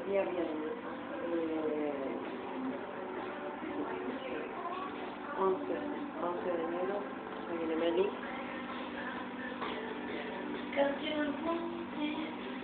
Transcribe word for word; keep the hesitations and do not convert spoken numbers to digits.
día viernes. Eh, once, once de enero, se viene Meli. Canción